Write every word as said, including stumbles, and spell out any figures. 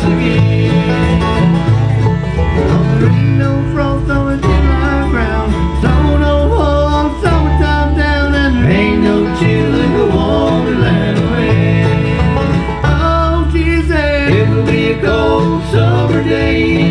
again. Oh, there ain't no frost on the July ground, snow no more, summertime down, and there ain't no chill in the Wonderland away. Oh, she said it will be a cold summer day.